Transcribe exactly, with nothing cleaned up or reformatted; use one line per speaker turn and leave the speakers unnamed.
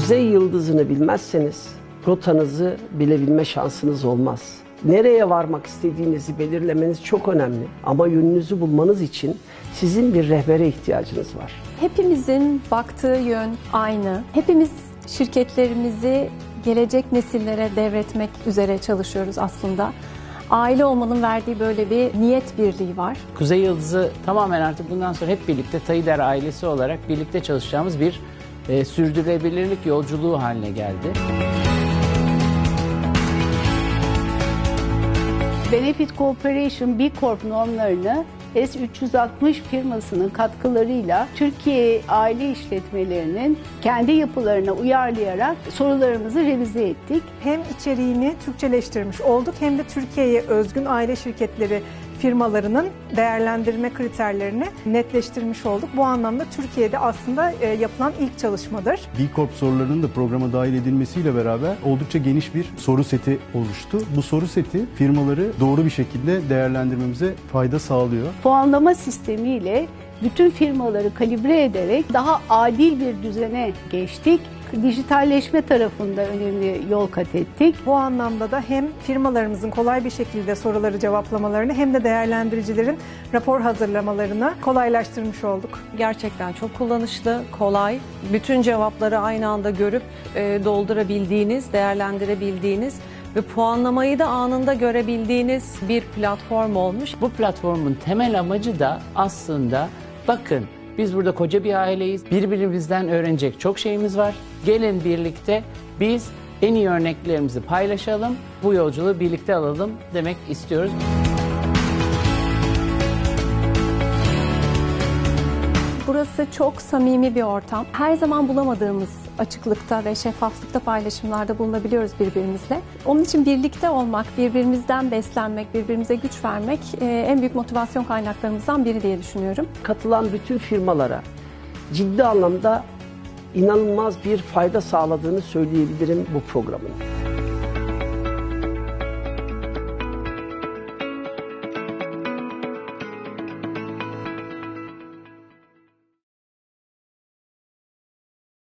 Kuzey yıldızını bilmezseniz rotanızı bilebilme şansınız olmaz. Nereye varmak istediğinizi belirlemeniz çok önemli ama yönünüzü bulmanız için sizin bir rehbere ihtiyacınız var.
Hepimizin baktığı yön aynı. Hepimiz şirketlerimizi gelecek nesillere devretmek üzere çalışıyoruz aslında. Aile olmanın verdiği böyle bir niyet birliği var.
Kuzey Yıldızı tamamen artık bundan sonra hep birlikte Tayider ailesi olarak birlikte çalışacağımız bir e, sürdürülebilirlik yolculuğu haline geldi.
Benefit Corporation B Corp normlarını S üç yüz altmış firmasının katkılarıyla Türkiye aile işletmelerinin kendi yapılarına uyarlayarak sorularımızı revize ettik.
Hem içeriğini Türkçeleştirmiş olduk hem de Türkiye'ye özgün aile şirketleri firmalarının değerlendirme kriterlerini netleştirmiş olduk. Bu anlamda Türkiye'de aslında yapılan ilk çalışmadır.
B Corp sorularının da programa dahil edilmesiyle beraber oldukça geniş bir soru seti oluştu. Bu soru seti firmaları doğru bir şekilde değerlendirmemize fayda sağlıyor.
Puanlama sistemiyle bütün firmaları kalibre ederek daha adil bir düzene geçtik. Dijitalleşme tarafında önemli yol kat ettik.
Bu anlamda da hem firmalarımızın kolay bir şekilde soruları cevaplamalarını hem de değerlendiricilerin rapor hazırlamalarını kolaylaştırmış olduk.
Gerçekten çok kullanışlı, kolay. Bütün cevapları aynı anda görüp e, doldurabildiğiniz, değerlendirebildiğiniz ve puanlamayı da anında görebildiğiniz bir platform olmuş.
Bu platformun temel amacı da aslında bakın biz burada koca bir aileyiz. Birbirimizden öğrenecek çok şeyimiz var. Gelin birlikte biz en iyi örneklerimizi paylaşalım. Bu yolculuğu birlikte alalım demek istiyoruz.
Burası çok samimi bir ortam. Her zaman bulamadığımız açıklıkta ve şeffaflıkta paylaşımlarda bulunabiliyoruz birbirimizle. Onun için birlikte olmak, birbirimizden beslenmek, birbirimize güç vermek en büyük motivasyon kaynaklarımızdan biri diye düşünüyorum.
Katılan bütün firmalara ciddi anlamda inanılmaz bir fayda sağladığını söyleyebilirim bu programın.